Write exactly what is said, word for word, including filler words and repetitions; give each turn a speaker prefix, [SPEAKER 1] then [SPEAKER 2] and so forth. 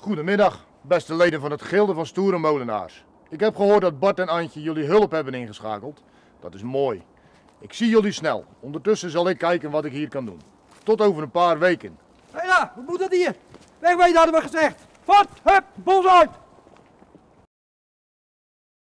[SPEAKER 1] Goedemiddag, beste leden van het Gilde van Stoere Molenaars. Ik heb gehoord dat Bart en Antje jullie hulp hebben ingeschakeld. Dat is mooi. Ik zie jullie snel. Ondertussen zal ik kijken wat ik hier kan doen. Tot over een paar weken.
[SPEAKER 2] Hé, hey, wat moet dat hier? Wegwezen hadden we gezegd. Vat, hup, bos uit.